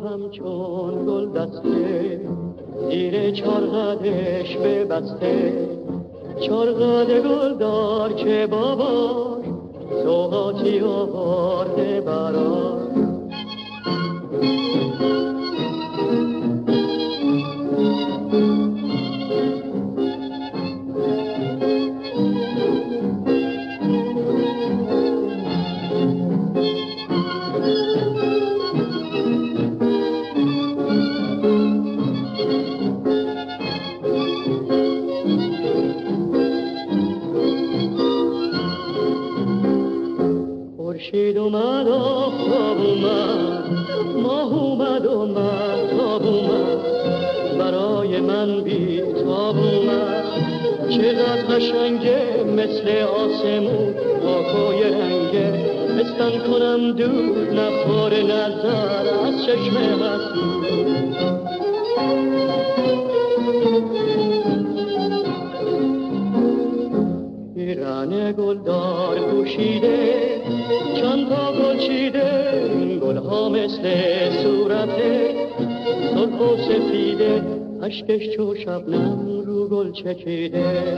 همچون گل دسته زیر چارقدش ببسته، چارقد گل دار که باباش سوغاتی آورده براش. خورشید اومد آفتاب اومد، ماه اومد و مهتاب اومد، برای من بی تاب اومد. چقدر قشنگه مثل آسمون پاکوی رنگه، استن کنم دود نخور نظر از چشم حسود. پیرن گلدار پوشیده چند تا گل چیده، این گلها مثل صورته سرخ و سفیده، اشکش چو شبنم رو گل چکیده.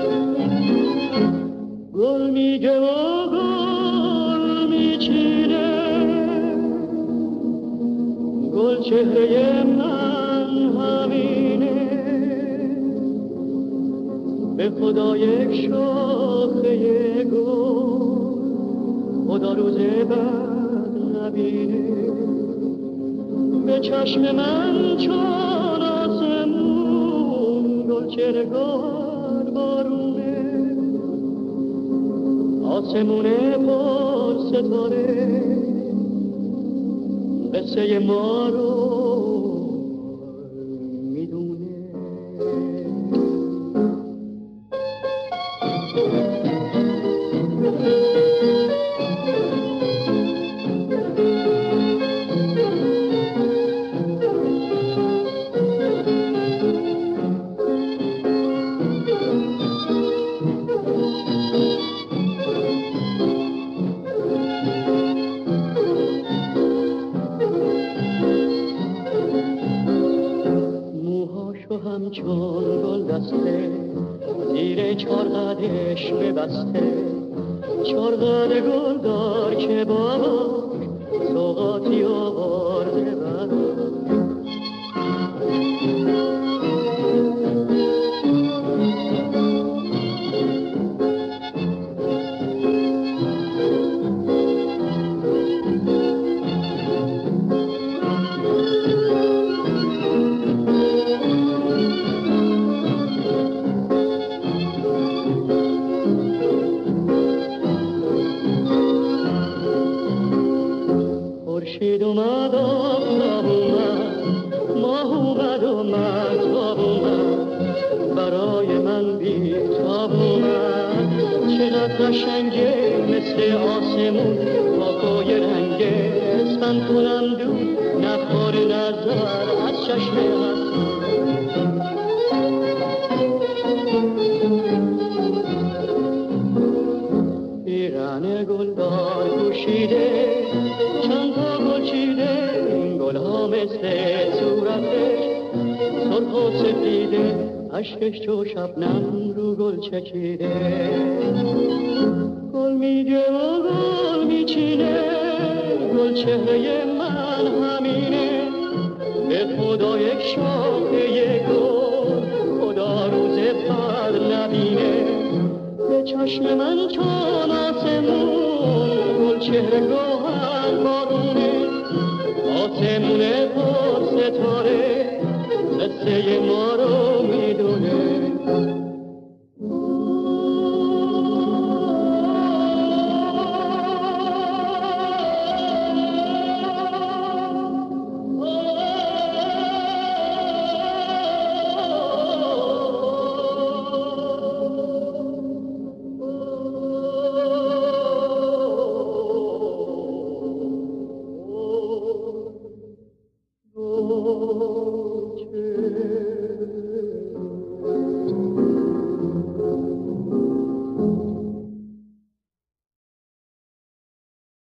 گل میگه و گل میچینه، گل چهره من همینه، به خدا یک شاخه گل خدا روز بد نبینه. به چشم من چون آسمون گل چرگار بارونه، آسمونه پر ستاره قصه ما رو میدونه. همچون گل دسته زیر چارقدش ببسته، چارقد گل دار که باباش سوغاتی آورده براش. خورشید اومد آفتاب اومد، ماه اومد و مهتاب اومد، برای من بی تاب اومد. چقدر قشنگه مثل آسمون پاکوی رنگه، اسفن کنم دود نخور نظر از چشم حسود. پیرن گلدار پوشیده چند تا گل چیده، این گلها مثل صورتش سرخ و سفیده، اشکش چو شبنم رو گل چکیده. گل میگه و گل میچینه، گل چهره من همینه، به خدا یک شاخه گل خدا روز بد نبینه. به چشم من چون آسمون گل چهره گوهر بارونه، آسمونه پر ستاره قصه ما